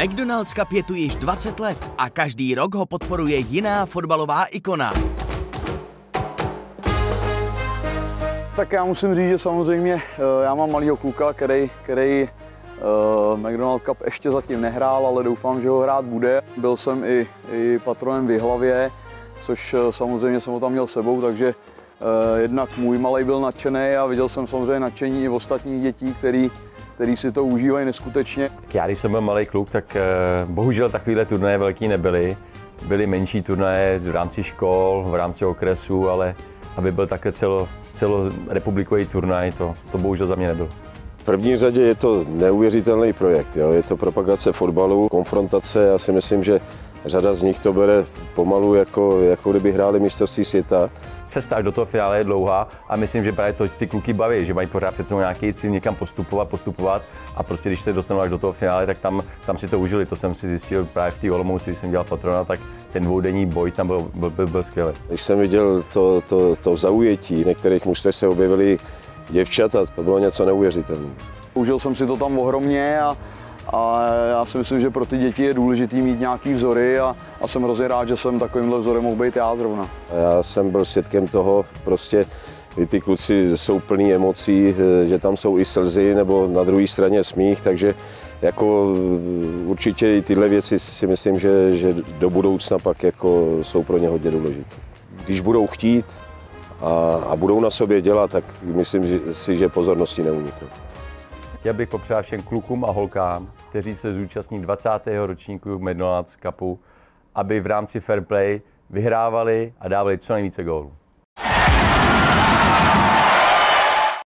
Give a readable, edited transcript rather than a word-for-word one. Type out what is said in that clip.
McDonald's Cup je tu již 20 let a každý rok ho podporuje jiná fotbalová ikona. Tak já musím říct, že samozřejmě já mám malýho kluka, který McDonald's Cup ještě zatím nehrál, ale doufám, že ho hrát bude. Byl jsem i patronem v Jihlavě, což samozřejmě jsem ho tam měl sebou, takže jednak můj malej byl nadšený a viděl jsem samozřejmě nadšení i ostatních dětí, který si to užívají neskutečně. Já, když jsem byl malý kluk, tak bohužel takovéhle turnaje velký nebyly. Byly menší turnaje v rámci škol, v rámci okresu, ale aby byl také celorepublikový turnaj, to bohužel za mě nebyl. V první řadě je to neuvěřitelný projekt. Jo? Je to propagace fotbalu, konfrontace. Já si myslím, že řada z nich to bere pomalu, jako kdyby hráli mistrovství světa. Cesta až do toho finále je dlouhá a myslím, že právě to ty kluky baví, že mají pořád před sebou nějaký cíl někam postupovat a prostě když se dostanou až do toho finále, tak tam si to užili. To jsem si zjistil právě v té Olomouci, když jsem dělal patrona, tak ten dvoudenní boj tam byl skvělý. Když jsem viděl to zaujetí, některých mužstev se objevily děvčata, to bylo něco neuvěřitelného. Užil jsem si to tam ohromně a já si myslím, že pro ty děti je důležité mít nějaký vzory a jsem hrozně rád, že jsem takovýmhle vzorem mohl být já zrovna. Já jsem byl svědkem toho, prostě kdy ty kluci jsou plní emocí, že tam jsou i slzy nebo na druhé straně smích, takže jako určitě i tyhle věci si myslím, že do budoucna pak jako jsou pro ně hodně důležité. Když budou chtít a budou na sobě dělat, tak myslím si, že pozornosti neuniknou. Chtěl bych popřát všem klukům a holkám, kteří se zúčastní 20. ročníku McDonald's Cupu, aby v rámci fair play vyhrávali a dávali co nejvíce gólů.